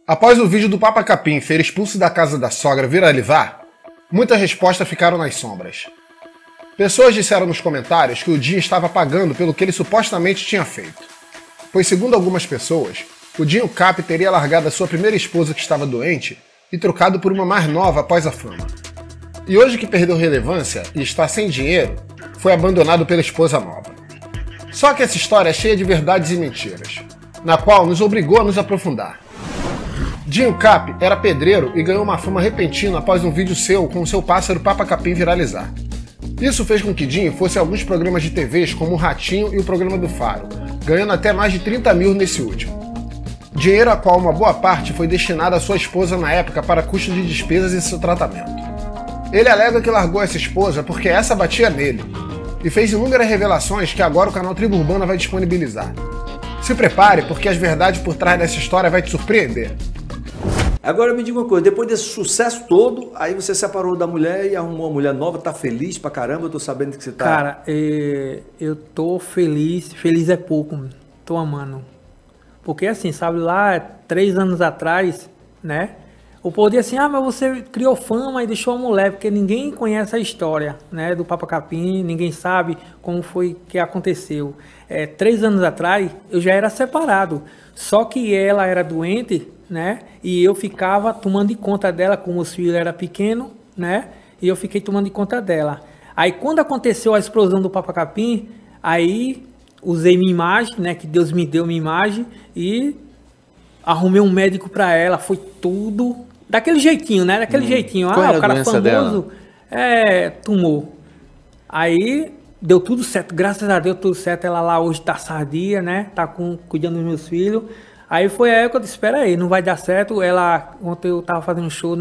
Após o vídeo do Papa Capim ser expulso da casa da sogra viralizar, muitas respostas ficaram nas sombras. Pessoas disseram nos comentários que o Dinho estava pagando pelo que ele supostamente tinha feito. Pois, segundo algumas pessoas, o Dinho Cap teria largado a sua primeira esposa que estava doente e trocado por uma mais nova após a fama. E hoje que perdeu relevância e está sem dinheiro, foi abandonado pela esposa nova. Só que essa história é cheia de verdades e mentiras, na qual nos obrigou a nos aprofundar. Dinho Cap era pedreiro e ganhou uma fama repentina após um vídeo seu com seu pássaro Papa Capim viralizar. Isso fez com que Dinho fosse a alguns programas de TVs como o Ratinho e o Programa do Faro, ganhando até mais de 30 mil nesse último. Dinheiro a qual uma boa parte foi destinada à sua esposa na época para custo de despesas e seu tratamento. Ele alega que largou essa esposa porque essa batia nele, e fez inúmeras revelações que agora o canal Tribo Urbana vai disponibilizar. Se prepare, porque as verdades por trás dessa história vai te surpreender. Agora me diga uma coisa, depois desse sucesso todo, aí você separou da mulher e arrumou uma mulher nova, tá feliz pra caramba, eu tô sabendo que você tá... Cara, eu tô feliz é pouco, tô amando. Porque assim, sabe, lá 3 anos atrás, né, o povo dizia assim, mas você criou fama e deixou a mulher, porque ninguém conhece a história, né, do Papa Capim, ninguém sabe como foi que aconteceu. 3 anos atrás, eu já era separado, só que ela era doente, né, e eu ficava tomando de conta dela, como os filhos eram pequenos, né, e eu fiquei tomando de conta dela. Aí quando aconteceu a explosão do Papa Capim, aí usei minha imagem, né, que Deus me deu minha imagem, e arrumei um médico para ela, foi tudo daquele jeitinho, né, daquele jeitinho. Qual era o cara a doença famoso, dela? Tumor. Aí deu tudo certo, graças a Deus tudo certo, ela lá hoje tá sadia, né, tá cuidando dos meus filhos. Aí foi a época que eu disse, espera aí, não vai dar certo. Ontem eu tava fazendo show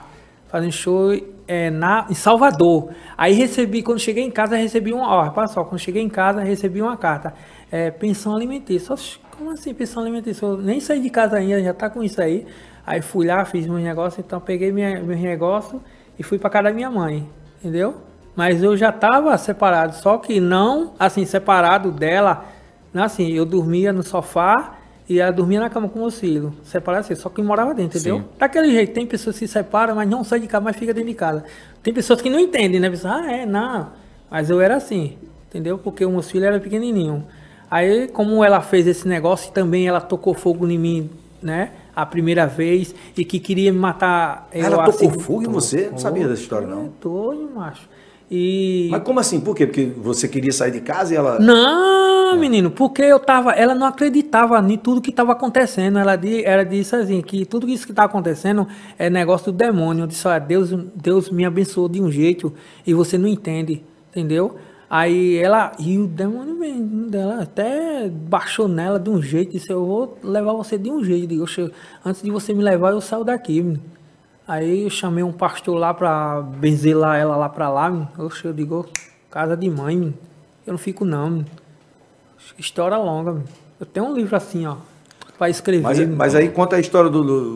em Salvador. Aí quando cheguei em casa, recebi quando cheguei em casa, recebi uma carta. Pensão alimentícia. Como assim pensão alimentícia? Eu nem saí de casa ainda, já tá com isso aí. Aí fui lá, fiz meus negócios, então peguei meus negócios e fui pra casa da minha mãe, entendeu? Mas eu já tava separado, só que não, assim, separado dela, assim, eu dormia no sofá, e ela dormia na cama com o filho, separado assim, só que morava dentro, entendeu? Sim. Daquele jeito, tem pessoas que se separam, mas não sai de casa, mas fica dentro de casa. Tem pessoas que não entendem, né? Pessoas, não. Mas eu era assim, entendeu? Porque o meu filho era pequenininho. Aí, como ela fez esse negócio, também ela tocou fogo em mim, né? A primeira vez, e que queria me matar. Ela tocou fogo em você? Não sabia dessa história, não. Doido, macho. Mas como assim? Por quê? Porque você queria sair de casa e ela... Não, menino, porque ela não acreditava em tudo que estava acontecendo. Ela disse assim, que tudo isso que está acontecendo é negócio do demônio. Eu disse, olha, Deus me abençoou de um jeito e você não entende, entendeu? Aí e o demônio dela até baixou nela de um jeito, disse, eu vou levar você de um jeito. Eu digo, antes de você me levar, eu saio daqui, menino. Aí eu chamei um pastor lá pra benzer ela lá pra lá, eu digo, casa de mãe, eu não fico não, história longa, eu tenho um livro assim, ó, pra escrever. Mas aí conta a história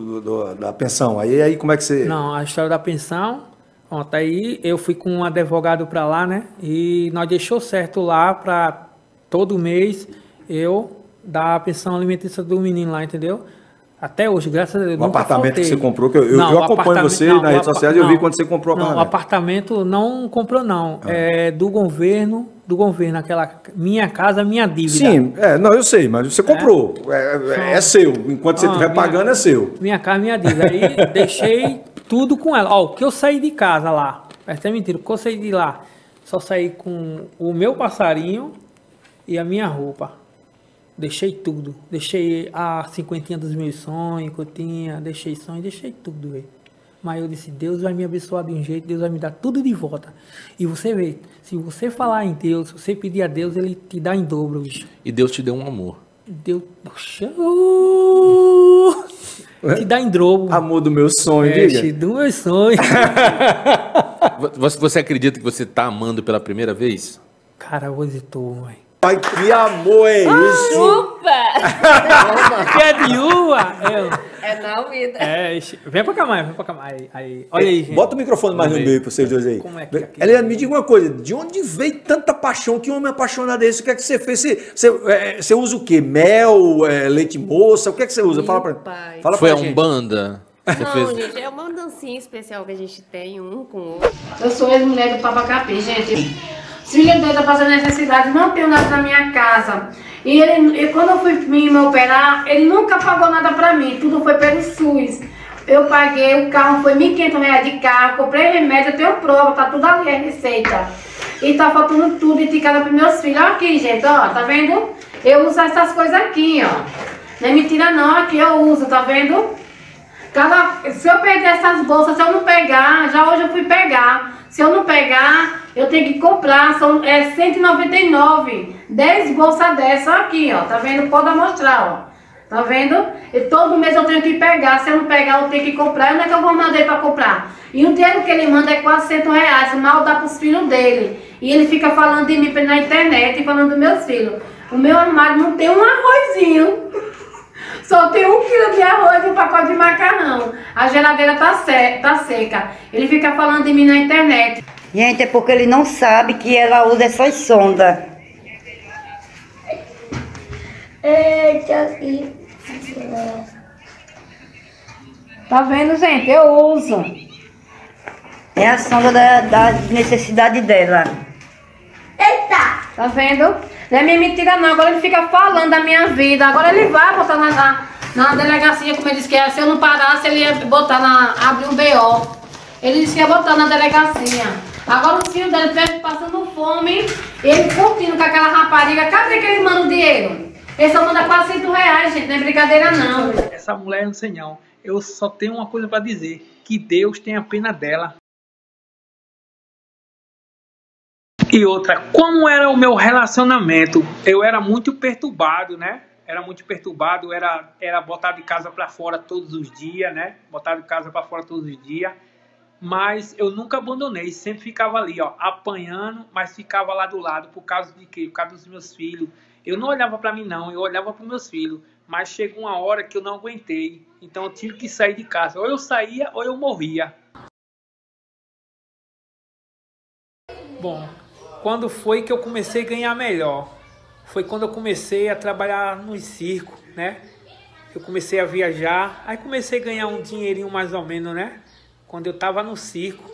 da pensão, aí como é que você... Não, a história da pensão, pronto, aí eu fui com um advogado pra lá, né, e nós deixou certo lá pra todo mês eu dar a pensão alimentícia do menino lá, entendeu? Até hoje, graças a Deus. O apartamento faltei. que você comprou, que eu acompanho você nas redes sociais, eu vi quando você comprou o apartamento. Não, o apartamento não comprou, não. É do governo, aquela minha casa, minha dívida. Sim, não, eu sei, mas você comprou. É seu. Enquanto você estiver pagando, é seu. Minha casa, minha dívida. Aí deixei tudo com ela. Ó, o que eu saí de casa lá, essa é mentira, o que eu saí de lá, só saí com o meu passarinho e a minha roupa. Deixei tudo, deixei a 50 dos meus sonhos que eu tinha, deixei tudo, velho. Mas eu disse, Deus vai me abençoar de um jeito, Deus vai me dar tudo de volta. E você vê, se você falar em Deus, se você pedir a Deus, Ele te dá em dobro, bicho. E Deus te deu um amor. Deus, te dá em dobro. Amor do meu sonho, diga. Do meu sonho. Você acredita que você está amando pela primeira vez? Cara, hoje tô, velho. Ai, que amor é esse? Chupa! Que é de uva? É não, vida. Vem pra cá mais, vem pra cá mais. Aí, olha aí, gente. Bota o microfone mais no meio pra vocês dois aí. Como é que é aqui? Eliane, me diga uma coisa, de onde veio tanta paixão? Que homem apaixonado é esse? O que é que você fez? Você usa o quê? Mel, leite moça? O que é que você usa? Fala pra, pai. fala Foi pra a gente. Umbanda? Você Não, fez... gente, é uma dancinha especial que a gente tem um com o outro. Eu sou ex-mulher do Papacapi, gente. Os filhos dele estão passando necessidade, não tenho nada na minha casa. E quando eu fui me operar, ele nunca pagou nada pra mim, tudo foi pelo SUS. Eu paguei, o carro foi R$ 1.500 de carro, comprei remédio, eu tenho prova, tá tudo ali a receita. E tá faltando tudo de casa pros meus filhos. Olha aqui, gente, ó, tá vendo? Eu uso essas coisas aqui, ó. Não é mentira não, aqui eu uso, tá vendo? Se eu perder essas bolsas, se eu não pegar, já hoje eu fui pegar. Se eu não pegar, eu tenho que comprar, são 199, 10 bolsas dessa aqui, ó, tá vendo? Pode mostrar, ó, tá vendo? E todo mês eu tenho que pegar, se eu não pegar, eu tenho que comprar. Onde é que eu vou mandar ele pra comprar? E o dinheiro que ele manda é R$ 400, mal dá pros filhos dele. E ele fica falando de mim na internet e falando dos meus filhos. O meu armário não tem um arrozinho. Só tem 1 quilo de arroz e um pacote de macarrão. A geladeira tá seca. Ele fica falando de mim na internet. Gente, é porque ele não sabe que ela usa essas sondas. Eita, tá vendo, gente? Eu uso. É a sonda da necessidade dela. Eita! Tá vendo? Não é minha mentira não, agora ele fica falando da minha vida. Agora ele vai botar na delegacia, como ele disse que é. Se eu não parasse, ele ia botar abrir um BO. Ele disse que ia botar na delegacia. Agora o filho dele veio passando fome, ele curtindo com aquela rapariga. Cadê que ele manda o dinheiro? Ele só manda R$ 400, gente, não é brincadeira não. Essa mulher, não sei não. Eu só tenho uma coisa pra dizer. Que Deus tenha pena dela. E outra, como era o meu relacionamento? Eu era muito perturbado, né? Era muito perturbado, era botar de casa para fora todos os dias, né? Botar de casa para fora todos os dias. Mas eu nunca abandonei, sempre ficava ali, ó, apanhando, mas ficava lá do lado. Por causa de quê? Por causa dos meus filhos. Eu não olhava para mim não, eu olhava para os meus filhos. Mas chegou uma hora que eu não aguentei. Então eu tive que sair de casa. Ou eu saía ou eu morria. Bom, quando foi que eu comecei a ganhar melhor? Foi quando eu comecei a trabalhar no circo, né? Eu comecei a viajar, aí comecei a ganhar um dinheirinho mais ou menos, né? Quando eu tava no circo.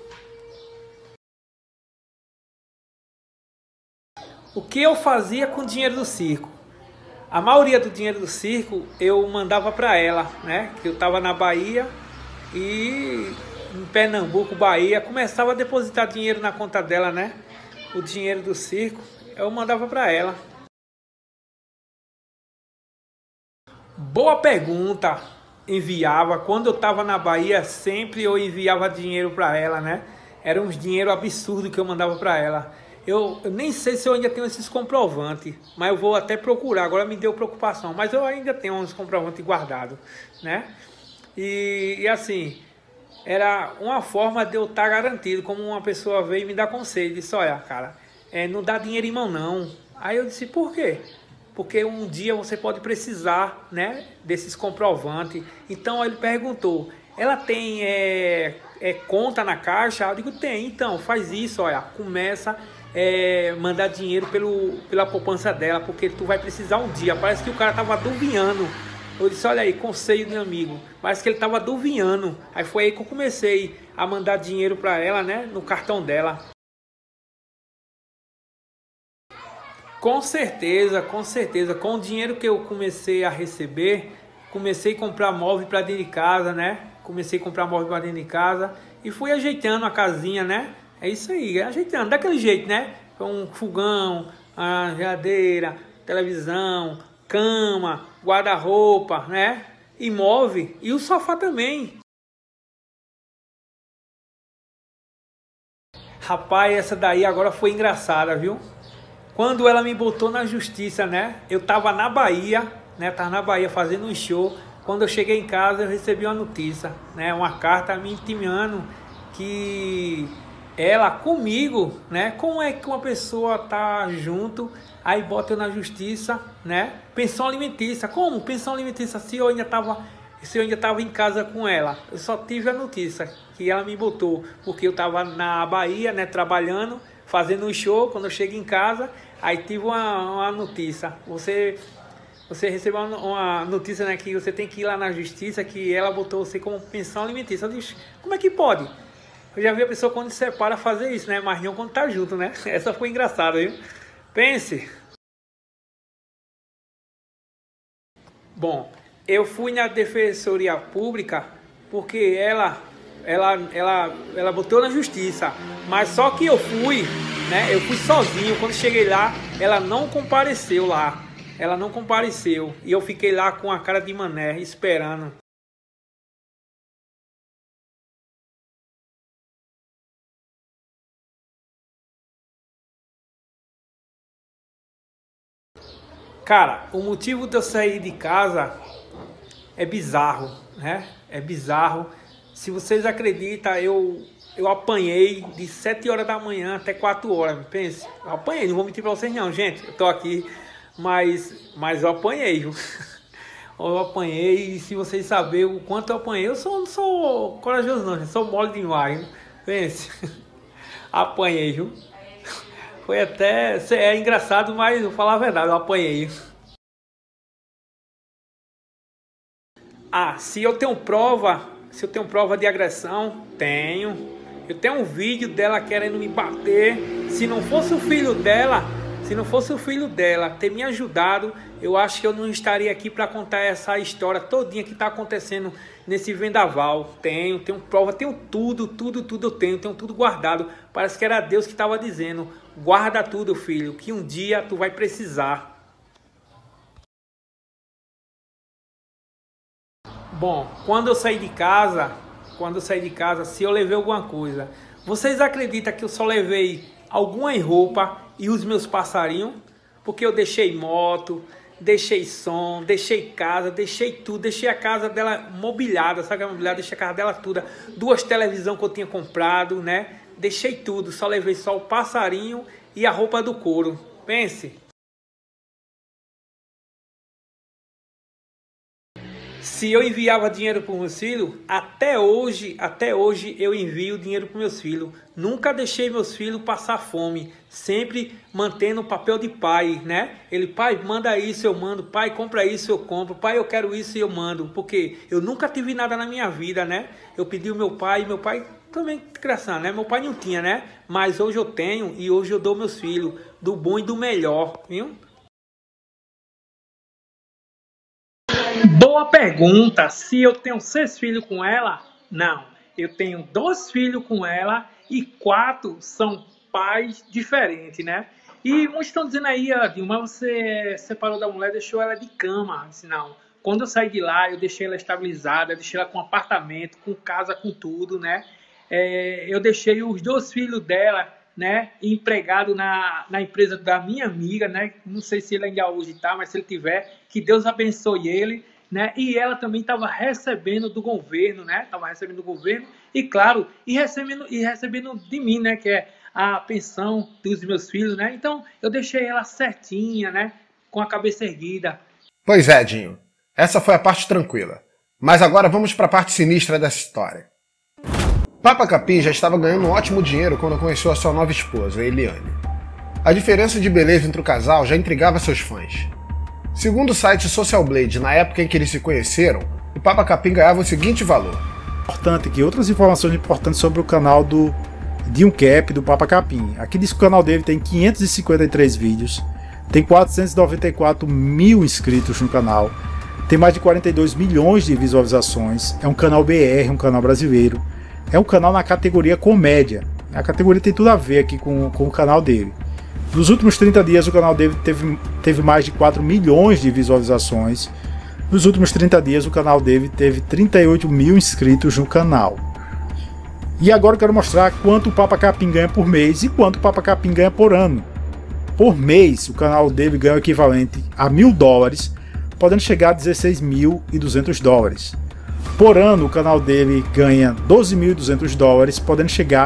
O que eu fazia com o dinheiro do circo? A maioria do dinheiro do circo eu mandava para ela, né? Que eu tava na Bahia e em Pernambuco, Bahia, começava a depositar dinheiro na conta dela, né? O dinheiro do circo, eu mandava para ela. Boa pergunta. Enviava. Quando eu estava na Bahia, sempre eu enviava dinheiro para ela, né? Era uns dinheiro absurdo que eu mandava para ela. Eu nem sei se eu ainda tenho esses comprovantes, mas eu vou até procurar. Agora me deu preocupação, mas eu ainda tenho uns comprovantes guardados, né? E assim, era uma forma de eu estar garantido, como uma pessoa veio e me dar conselho, disse, olha, cara, não dá dinheiro em mão não. Aí eu disse, por quê? Porque um dia você pode precisar, né, desses comprovantes. Então ele perguntou, ela tem conta na caixa? Eu digo, tem. Então faz isso, olha, começa a mandar dinheiro pela poupança dela, porque tu vai precisar um dia. Parece que o cara tava duviando. Eu disse, olha aí, conselho de amigo. Parece que ele tava duviando. Aí foi aí que eu comecei a mandar dinheiro para ela, né, no cartão dela. Com certeza, com certeza. Com o dinheiro que eu comecei a receber, comecei a comprar móvel para dentro de casa, né? Comecei a comprar móvel para dentro de casa e fui ajeitando a casinha, né? É isso aí, ajeitando, daquele jeito, né? Um fogão, a geladeira, televisão, cama, guarda-roupa, né? E móvel e o sofá também. Rapaz, essa daí agora foi engraçada, viu? Quando ela me botou na justiça, né? Eu tava na Bahia, né? Tava na Bahia fazendo um show. Quando eu cheguei em casa, eu recebi uma notícia, né? Uma carta me intimando que ela comigo, né? Como é que uma pessoa tá junto, aí bota eu na justiça, né? Pensão alimentícia. Como? Pensão alimentícia se eu ainda tava em casa com ela. Eu só tive a notícia que ela me botou, porque eu tava na Bahia, né, trabalhando, fazendo um show. Quando eu chego em casa, aí tive uma notícia. Você recebeu uma notícia, né, que você tem que ir lá na justiça, que ela botou você como pensão alimentícia. Eu disse, como é que pode? Eu já vi a pessoa quando se separa fazer isso, né? Mas não quando tá junto, né? Essa foi engraçada, viu? Pense. Bom, eu fui na Defensoria Pública porque ela botou na justiça. Mas só que eu fui, né? Eu fui sozinho. Quando cheguei lá, ela não compareceu lá. Ela não compareceu. E eu fiquei lá com a cara de mané, esperando. Cara, o motivo de eu sair de casa é bizarro, né? É bizarro. Se vocês acreditam, eu apanhei de 7 horas da manhã até 4 horas. Pense, eu apanhei, não vou mentir pra vocês não, gente. Eu tô aqui, mas eu apanhei, viu? Eu apanhei, e se vocês saberem o quanto eu apanhei, eu não sou corajoso não, gente. Sou mole demais, viu? Pense, apanhei, viu? Foi até... É engraçado, mas vou falar a verdade, eu apanhei. Ah, se eu tenho prova de agressão, tenho. Eu tenho um vídeo dela querendo me bater. Se não fosse o filho dela ter me ajudado, eu acho que eu não estaria aqui para contar essa história todinha que está acontecendo nesse vendaval. Tenho prova, tenho tudo eu tenho tudo guardado. Parece que era Deus que estava dizendo, guarda tudo, filho, que um dia tu vai precisar. Bom, quando eu saí de casa, se eu levei alguma coisa, vocês acreditam que eu só levei alguma roupa e os meus passarinhos? Porque eu deixei moto, deixei som, deixei casa, deixei tudo, deixei a casa dela mobiliada, sabe a mobiliada? Deixei a casa dela toda, 2 televisões que eu tinha comprado, né? Deixei tudo, só levei só o passarinho e a roupa do couro. Pense. Se eu enviava dinheiro para os meus filhos, até hoje eu envio dinheiro para os meus filhos. Nunca deixei meus filhos passar fome, sempre mantendo o papel de pai, né? Ele, pai, manda isso, eu mando, pai, compra isso, eu compro, pai, eu quero isso e eu mando, porque eu nunca tive nada na minha vida, né? Eu pedi o meu pai também, engraçado, né? Meu pai não tinha, né? Mas hoje eu tenho e hoje eu dou meus filhos do bom e do melhor, viu? Boa pergunta. Se eu tenho 6 filhos com ela? Não. Eu tenho 2 filhos com ela e 4 são pais diferentes, né? E muitos estão dizendo aí, Dilma, você separou da mulher, deixou ela de cama. Assim, não. Quando eu saí de lá, eu deixei ela estabilizada, deixei ela com apartamento, com casa, com tudo, né? Eu deixei os 2 filhos dela, né, empregado na empresa da minha amiga, né? Não sei se ele ainda hoje tá, mas se ele tiver, que Deus abençoe ele, né? E ela também estava recebendo do governo, né? Estava recebendo do governo e, claro, e recebendo de mim, né? Que é a pensão dos meus filhos, né? Então, eu deixei ela certinha, né? Com a cabeça erguida. Pois é, Dinho. Essa foi a parte tranquila. Mas agora vamos para a parte sinistra dessa história. Papa Capim já estava ganhando um ótimo dinheiro quando conheceu a sua nova esposa, Eliane. A diferença de beleza entre o casal já intrigava seus fãs. Segundo o site Social Blade, na época em que eles se conheceram, o Papa Capim ganhava o seguinte valor. Importante aqui, outras informações importantes sobre o canal do Dinho Cap, do Papa Capim. Aqui diz que o canal dele tem 553 vídeos, tem 494 mil inscritos no canal, tem mais de 42 milhões de visualizações, é um canal BR, um canal brasileiro. É um canal na categoria comédia. A categoria tem tudo a ver aqui com o canal dele. Nos últimos 30 dias o canal dele teve mais de 4 milhões de visualizações. Nos últimos 30 dias o canal dele teve 38 mil inscritos no canal. E agora eu quero mostrar quanto o Papa Capim ganha por mês e quanto o Papa Capim ganha por ano. Por mês o canal dele ganha o equivalente a $1.000, podendo chegar a 16.200 dólares. Por ano, o canal dele ganha $12.200, podendo chegar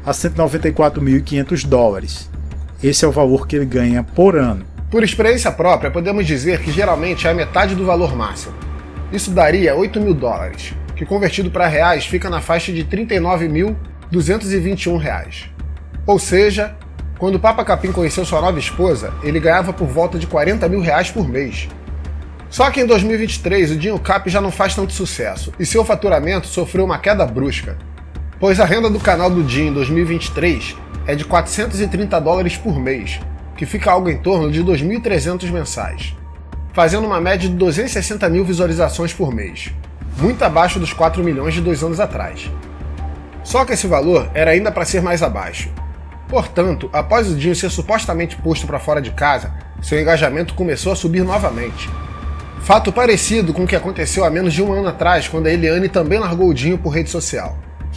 a 194.500 dólares. Esse é o valor que ele ganha por ano. Por experiência própria, podemos dizer que geralmente é a metade do valor máximo. Isso daria 8 mil dólares, que convertido para reais fica na faixa de 39.221 reais. Ou seja, quando o Papa Capim conheceu sua nova esposa, ele ganhava por volta de 40 mil reais por mês. Só que em 2023 o Dinho Cap já não faz tanto sucesso e seu faturamento sofreu uma queda brusca, pois a renda do canal do Dinho em 2023 é de 430 dólares por mês, que fica algo em torno de 2.300 mensais, fazendo uma média de 260 mil visualizações por mês, muito abaixo dos 4 milhões de 2 anos atrás. Só que esse valor era ainda para ser mais abaixo. Portanto, após o Dinho ser supostamente posto para fora de casa, seu engajamento começou a subir novamente. Fato parecido com o que aconteceu há menos de um ano atrás, quando a Eliane também largou o Dinho por rede social.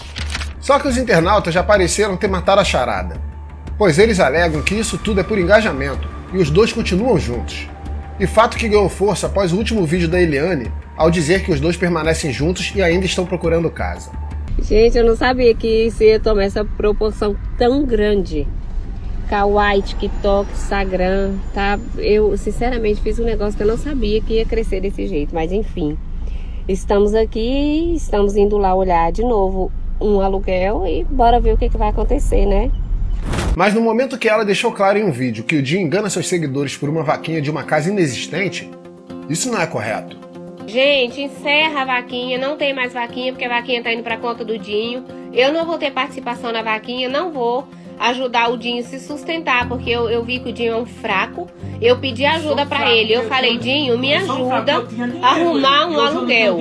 Só que os internautas já pareceram ter matado a charada, pois eles alegam que isso tudo é por engajamento e os dois continuam juntos. E fato que ganhou força após o último vídeo da Eliane, ao dizer que os dois permanecem juntos e ainda estão procurando casa. Gente, eu não sabia que isso ia tomar essa proporção tão grande. Kawaii, TikTok, Instagram, tá? Eu, sinceramente, fiz um negócio que eu não sabia que ia crescer desse jeito, mas enfim. Estamos aqui, estamos indo lá olhar de novo um aluguel e bora ver o que vai acontecer, né? Mas no momento que ela deixou claro em um vídeo que o Dinho engana seus seguidores por uma vaquinha de uma casa inexistente, isso não é correto. Gente, encerra a vaquinha, não tem mais vaquinha, porque a vaquinha tá indo pra conta do Dinho. Eu não vou ter participação na vaquinha, não vou ajudar o Dinho a se sustentar, porque eu vi que o Dinho é um fraco. Eu pedi ajuda pra ele, eu falei, Dinho, me ajuda a arrumar um aluguel.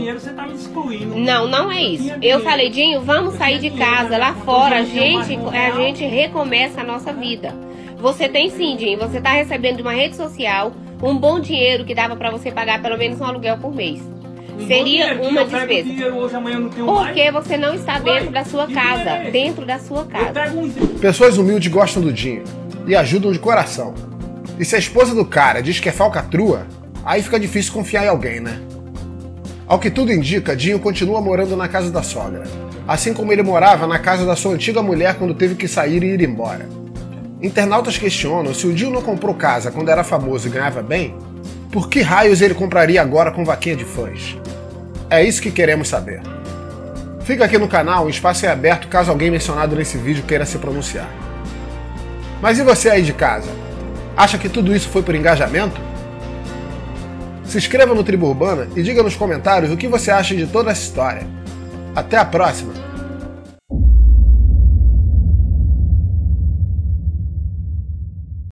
Não, não é isso. Eu falei, Dinho, vamos sair de casa, lá fora, a gente recomeça a nossa vida. Você tem sim, Dinho, você tá recebendo de uma rede social um bom dinheiro que dava pra você pagar pelo menos um aluguel por mês. Seria uma despesa. Porque você não está dentro da sua casa. Dentro da sua casa. Pessoas humildes gostam do Dinho e ajudam de coração. E se a esposa do cara diz que é falcatrua, aí fica difícil confiar em alguém, né? Ao que tudo indica, Dinho continua morando na casa da sogra, assim como ele morava na casa da sua antiga mulher quando teve que sair e ir embora. Internautas questionam se o Dinho não comprou casa quando era famoso e ganhava bem, por que raios ele compraria agora com vaquinha de fãs? É isso que queremos saber. Fica aqui no canal, o espaço é aberto caso alguém mencionado nesse vídeo queira se pronunciar. Mas e você aí de casa? Acha que tudo isso foi por engajamento? Se inscreva no Tribo Urbana e diga nos comentários o que você acha de toda essa história. Até a próxima!